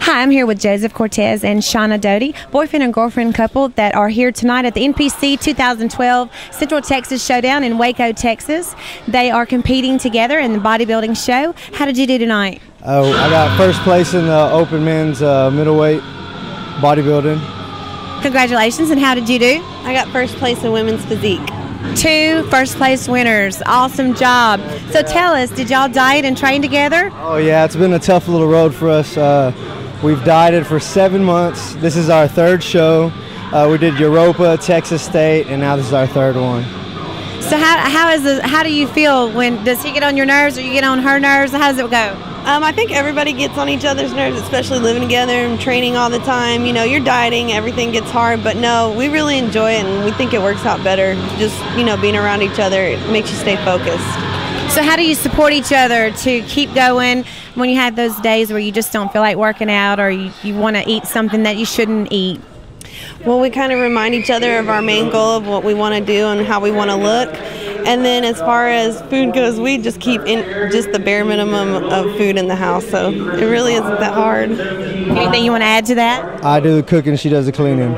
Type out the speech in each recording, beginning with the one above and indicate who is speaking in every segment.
Speaker 1: Hi, I'm here with Joseph Cortez and Shauna Doty, boyfriend and girlfriend couple that are here tonight at the NPC 2012 Central Texas Showdown in Waco, Texas. They are competing together in the bodybuilding show. How did you do tonight?
Speaker 2: I got first place in the open men's middleweight bodybuilding.
Speaker 1: Congratulations, and how did you do?
Speaker 3: I got first place in women's physique.
Speaker 1: 2 first place winners. Awesome job. So tell us, did y'all diet and train together?
Speaker 2: Oh yeah, it's been a tough little road for us. We've dieted for 7 months. This is our 3rd show. We did Europa, Texas State, and now this is our 3rd one.
Speaker 1: So how do you feel when, does he get on your nerves or you get on her nerves? How does it go?
Speaker 3: I think everybody gets on each other's nerves, especially living together and training all the time. You know, you're dieting, everything gets hard, but no, we really enjoy it and we think it works out better. Just, you know, being around each other, it makes you stay focused.
Speaker 1: So how do you support each other to keep going when you have those days where you just don't feel like working out or you want to eat something that you shouldn't eat?
Speaker 3: Well, we kind of remind each other of our main goal of what we want to do and how we want to look. And then as far as food goes, we just keep in just the bare minimum of food in the house. So it really isn't that hard.
Speaker 1: Anything you want to add to that?
Speaker 2: I do the cooking, she does the cleaning.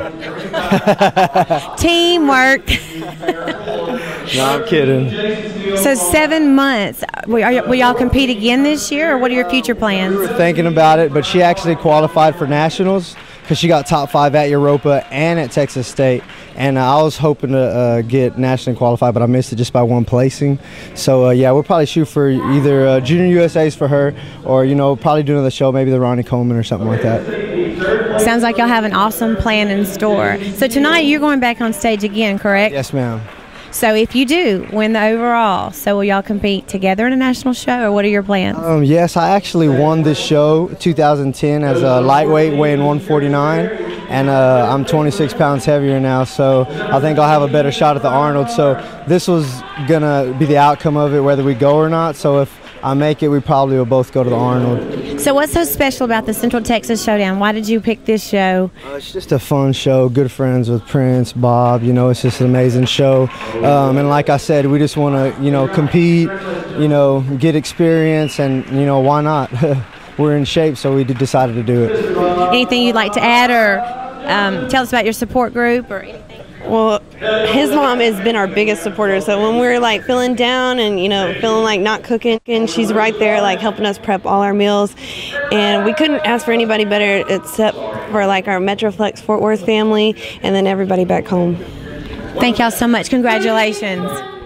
Speaker 1: Teamwork.
Speaker 2: No, I'm kidding.
Speaker 1: So 7 months. Will y'all compete again this year, or what are your future plans?
Speaker 2: Thinking about it, but she actually qualified for nationals because she got top 5 at Europa and at Texas State. And I was hoping to get nationally qualified, but I missed it just by 1 placing. So yeah, we'll probably shoot for either Junior USA's for her, or probably do another show, maybe the Ronnie Coleman or something like that.
Speaker 1: Sounds like y'all have an awesome plan in store. So tonight you're going back on stage again, correct?
Speaker 2: Yes, ma'am.
Speaker 1: So if you do win the overall, so will y'all compete together in a national show, or what are your plans?
Speaker 2: Yes, I actually won this show 2010 as a lightweight, weighing 149, and I'm 26 pounds heavier now, so I think I'll have a better shot at the Arnold. So this was gonna be the outcome of it, whether we go or not. So if I make it, we probably will both go to the Arnold.
Speaker 1: So what's so special about the Central Texas Showdown? Why did you pick this show?
Speaker 2: It's just a fun show. Good friends with Prince, Bob. It's just an amazing show. And like I said, we just want to, compete, get experience, and why not? We're in shape, so we decided to do it.
Speaker 1: Anything you'd like to add, or tell us about your support group, or anything?
Speaker 3: Well, his mom has been our biggest supporter. So when we're like feeling down and feeling like not cooking, she's right there like helping us prep all our meals. And we couldn't ask for anybody better except for like our Metroflex Fort Worth family and then everybody back home.
Speaker 1: Thank y'all so much. Congratulations.